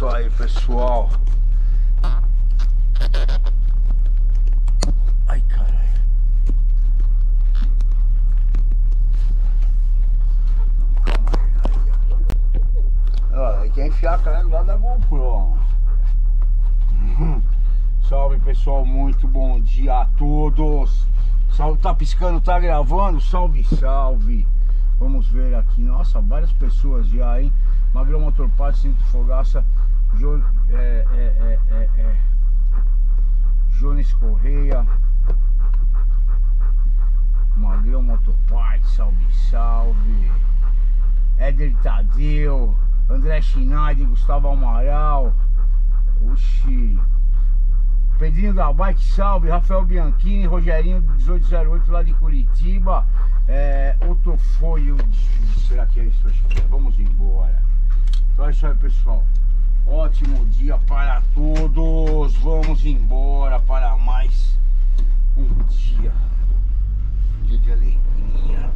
isso aí, pessoal. Ai, caralho. Calma aí. Aí quer enfiar a cara do lado da GoPro. Salve, pessoal, muito bom dia a todos. Salve, tá piscando, tá gravando? Salve, salve. Vamos ver aqui, nossa, várias pessoas já, hein? Magrão Motorparts, Cinto Fogaça, Jones Correia, Magrão Motorparts, salve, salve. Éder Tadeu, André Schneider, Gustavo Amaral, oxi, Pedrinho da Bike, salve, Rafael Bianchini, Rogerinho 1808 lá de Curitiba, Otofolho, será que é isso? Acho que é. Vamos embora. Então é isso aí, pessoal. Ótimo dia para todos. Vamos embora para mais um dia. Um dia de alegria.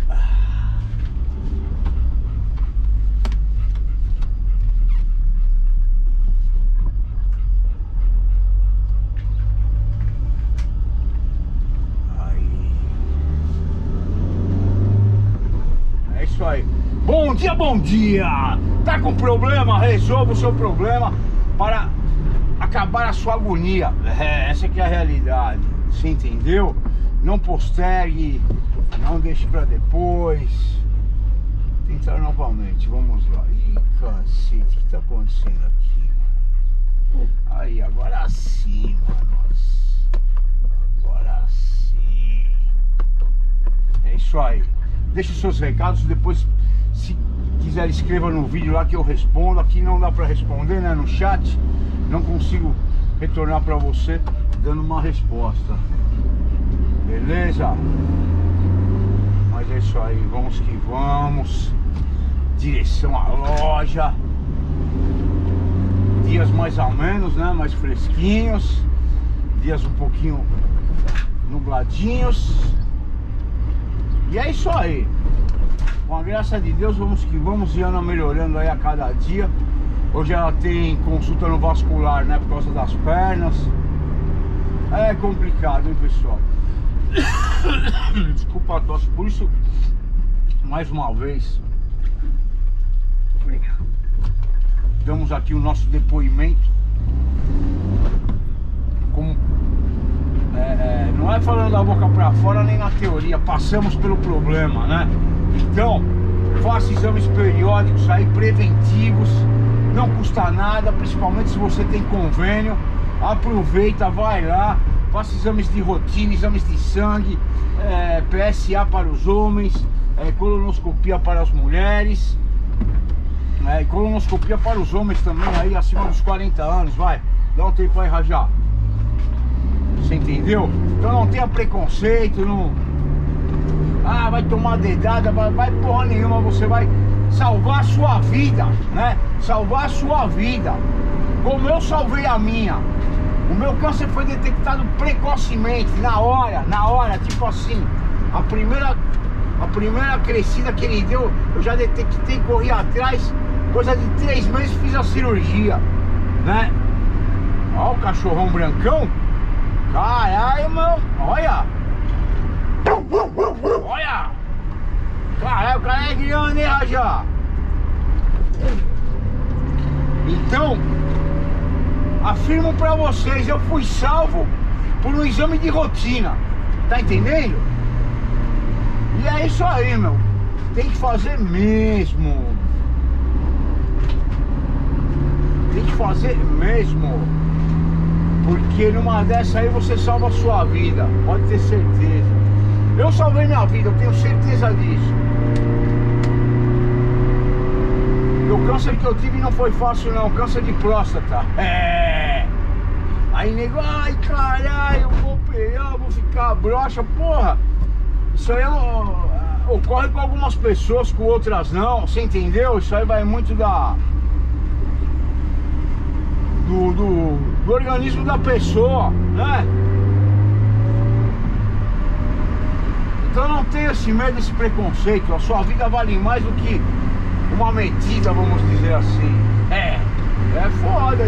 É isso aí. Bom dia, bom dia! Tá com problema? Resolva o seu problema para acabar a sua agonia. Essa que é a realidade. Você entendeu? Não postergue, não deixe para depois. Tentar novamente, vamos lá. Ih, cacete, o que tá acontecendo aqui, mano? Aí, agora sim, mano. Agora sim. É isso aí. Deixe os seus recados, depois, se quiser, escreva no vídeo lá que eu respondo. Aqui não dá pra responder, né, no chat. Não consigo retornar pra você dando uma resposta. Beleza? Mas é isso aí, vamos que vamos. Direção à loja. Dias mais ou menos, né, mais fresquinhos. Dias um pouquinho nubladinhos. E é isso aí. Com a graça de Deus, vamos que vamos, e Ana melhorando aí a cada dia. Hoje ela tem consulta no vascular, né, por causa das pernas. É complicado, hein, pessoal. Desculpa a tosse, por isso, mais uma vez, damos aqui o nosso depoimento. Como não é falando da boca pra fora nem na teoria, passamos pelo problema, né? Então, faça exames periódicos aí, preventivos, não custa nada, principalmente se você tem convênio. Aproveita, vai lá, faça exames de rotina, exames de sangue, PSA para os homens, colonoscopia para as mulheres, e colonoscopia para os homens também, aí acima dos 40 anos, vai, dá um tempo aí, Rajá. Você entendeu? Então não tenha preconceito, não. Ah, vai tomar dedada, vai porra nenhuma, você vai salvar a sua vida, né? Salvar a sua vida. Como eu salvei a minha. O meu câncer foi detectado precocemente, na hora, tipo assim. A primeira crescida que ele deu, eu já detectei, corri atrás, coisa de 3 meses fiz a cirurgia, né? Ó o cachorrão brancão. Caralho, meu, olha! Olha! Caralho, o cara é grande, hein, Rajá? Então, afirmo pra vocês, eu fui salvo por um exame de rotina. Tá entendendo? E é isso aí, meu. Tem que fazer mesmo. Tem que fazer mesmo. Porque numa dessa aí você salva a sua vida, pode ter certeza. Eu salvei minha vida, eu tenho certeza disso. E o câncer que eu tive não foi fácil não, câncer de próstata. Aí nego, ai caralho, eu vou operar, vou ficar broxa, porra. Isso aí ocorre com algumas pessoas, com outras não, você entendeu? Isso aí vai muito do organismo da pessoa, né? Então não tenha esse medo, esse preconceito. A sua vida vale mais do que uma medida, vamos dizer assim. É foda,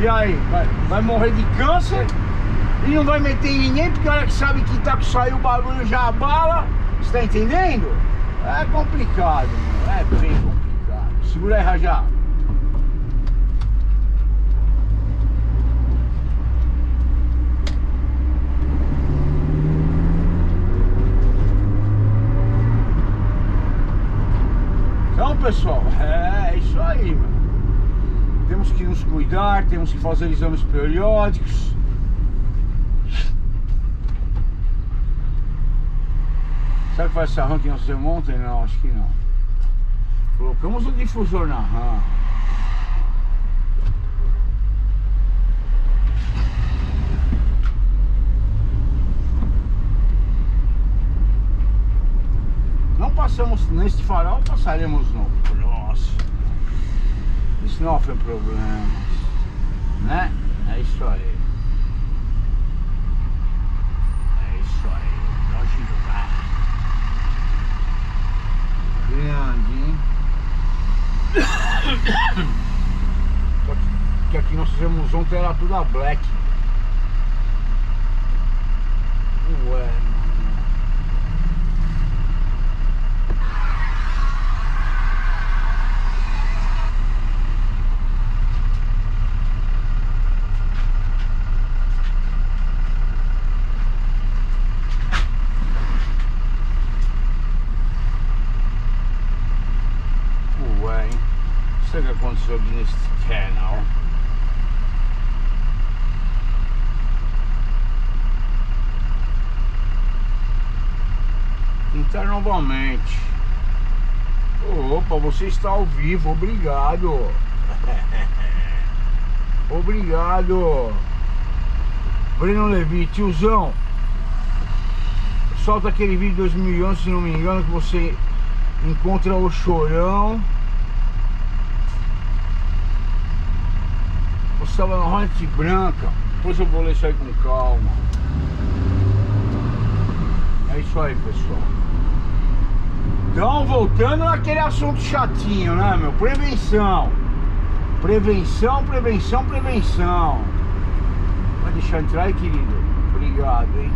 E aí, vai morrer de câncer e não vai meter em ninguém, porque a hora que sabe que tá que saiu o bagulho já abala. Você tá entendendo? É complicado, meu. É bem complicado. Segura aí, Rajá. Então, pessoal, é isso aí, mano. Temos que nos cuidar, temos que fazer exames periódicos. Sabe que faz essa RAM que nós fizemos ontem? Não, acho que não. Colocamos o difusor na RAM. Não passamos neste farol, passaremos no próximo. Isso não foi problema, né? É isso aí. É isso aí. Grande, hein? Que aqui nós fizemos ontem, era tudo a black. Ué, mano. O que aconteceu aqui nesse canal? Tentar novamente. Opa, você está ao vivo, obrigado. Obrigado. Breno Levi, tiozão, solta aquele vídeo de 2011, se não me engano, que você encontra o Chorão. Você estava na Hornet branca. Depois eu vou ler isso aí com calma. É isso aí, pessoal. Então, voltando naquele assunto chatinho, né, meu? Prevenção. Prevenção, prevenção, prevenção. Vai deixar entrar aí, querido? Obrigado, hein?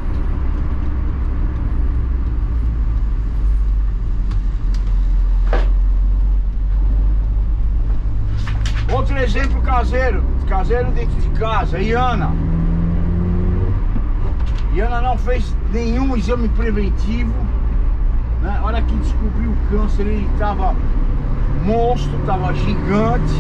Outro exemplo caseiro dentro de casa, Iana. Iana não fez nenhum exame preventivo, né? A hora que descobriu o câncer, ele tava monstro, tava gigante.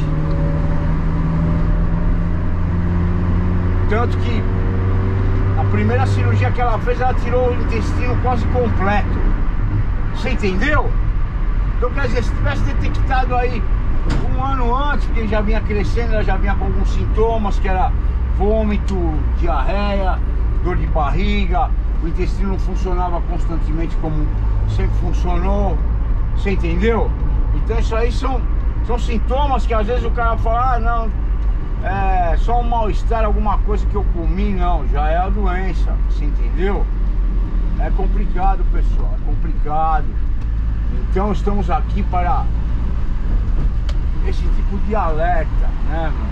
Tanto que a primeira cirurgia que ela fez, ela tirou o intestino quase completo. Você entendeu? Então, quer dizer, se tivesse detectado aí um ano antes, porque ele já vinha crescendo, ela já vinha com alguns sintomas, que era vômito, diarreia, dor de barriga, o intestino não funcionava constantemente como sempre funcionou. Você entendeu? Então isso aí são sintomas que às vezes o cara fala, ah, não, é só um mal-estar, alguma coisa que eu comi. Não, já é a doença. Você entendeu? É complicado, pessoal, é complicado. Então estamos aqui para esse tipo de alerta, né, meu?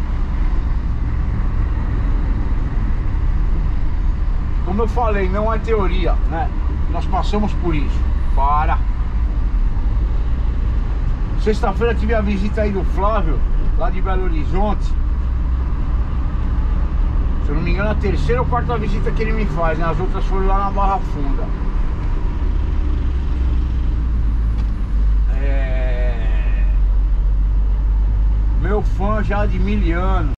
Como eu falei, não é teoria, né? Nós passamos por isso. Para. Sexta-feira tive a visita aí do Flávio, lá de Belo Horizonte. Se eu não me engano, a terceira ou quarta visita que ele me faz, né? As outras foram lá na Barra Funda. Meu fã já de 1000 anos.